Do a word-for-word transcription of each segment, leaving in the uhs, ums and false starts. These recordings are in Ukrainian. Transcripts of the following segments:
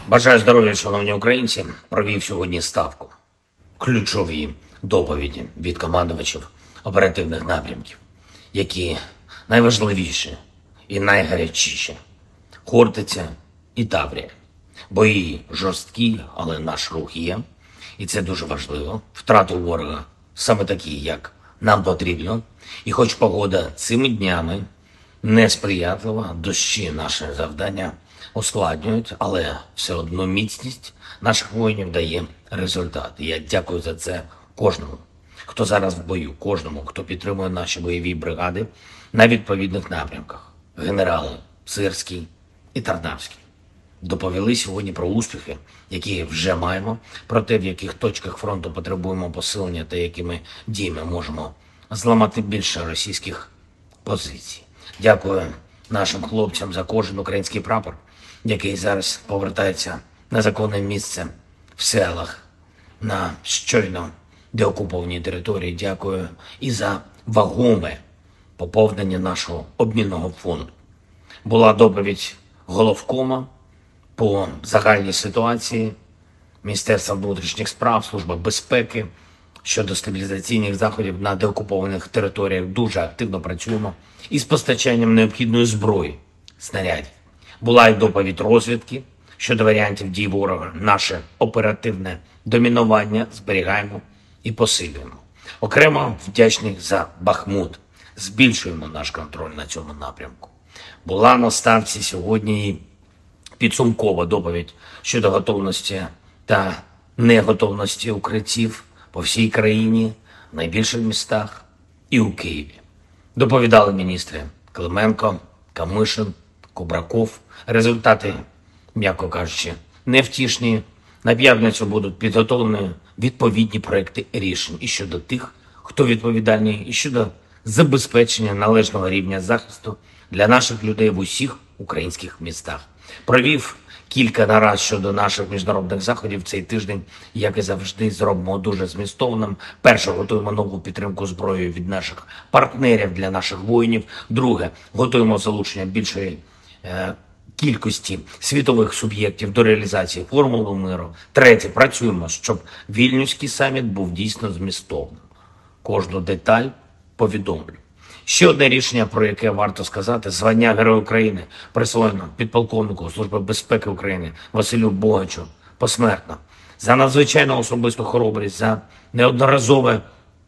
Бажаю здоров'я, шановні українці. Провів сьогодні ставку. Ключові доповіді від командувачів оперативних напрямків, які найважливіші і найгарячіші. Хортиця і Таврія. Бої жорсткі, але наш рух є. І це дуже важливо. Втрати у ворога саме такі, як нам потрібно. І хоч погода цими днями несприятлива, дощі наше завдання ускладнюють, але все одно міцність наших воїнів дає результат. І я дякую за це кожному, хто зараз в бою, кожному, хто підтримує наші бойові бригади на відповідних напрямках. Генерали Сирський і Тарнавський доповіли сьогодні про успіхи, які вже маємо, про те, в яких точках фронту потребуємо посилення та якими діями можемо зламати більше російських позицій. Дякую нашим хлопцям за кожен український прапор, який зараз повертається на законне місце в селах, на щойно деокупованій території. Дякую і за вагоме поповнення нашого обмінного фонду. Була доповідь головкома по загальній ситуації Міністерства внутрішніх справ, Служби безпеки щодо стабілізаційних заходів на деокупованих територіях. Дуже активно працюємо із постачанням необхідної зброї, снарядів. Була й доповідь розвідки щодо варіантів дій ворога. Наше оперативне домінування зберігаємо і посилюємо. Окремо вдячний за Бахмут. Збільшуємо наш контроль на цьому напрямку. Була на ставці сьогодні і підсумкова доповідь щодо готовності та неготовності укриттів по всій країні, в найбільших містах і у Києві. Доповідали міністри Клименко, Камишин, Кубраков. Результати, м'яко кажучи, невтішні. На п'ятницю будуть підготовлені відповідні проекти рішень і щодо тих, хто відповідальний, і щодо забезпечення належного рівня захисту для наших людей в усіх українських містах. Провів кілька нарад щодо наших міжнародних заходів цей тиждень, як і завжди, зробимо дуже змістовним. Перше, готуємо нову підтримку зброєю від наших партнерів для наших воїнів. Друге, готуємо залучення більшої е, кількості світових суб'єктів до реалізації формули миру. Третє, працюємо, щоб Вільнюський саміт був дійсно змістовним. Кожну деталь повідомлю. Ще одне рішення, про яке варто сказати: звання Героя України присвоєно підполковнику Служби безпеки України Василю Богачу посмертно за надзвичайно особисту хоробрість, за неодноразове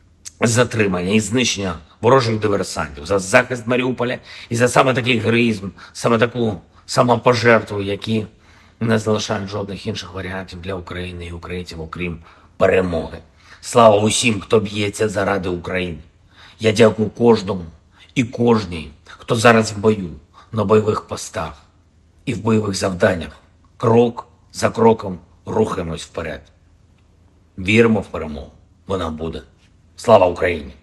затримання і знищення ворожих диверсантів, за захист Маріуполя і за саме такий героїзм, саме таку самопожертву, які не залишають жодних інших варіантів для України і українців, окрім перемоги. Слава усім, хто б'ється заради України. Я дякую кожному і кожній, хто зараз в бою, на бойових постах і в бойових завданнях. Крок за кроком рухаємось вперед. Віримо в перемогу. Вона буде. Слава Україні!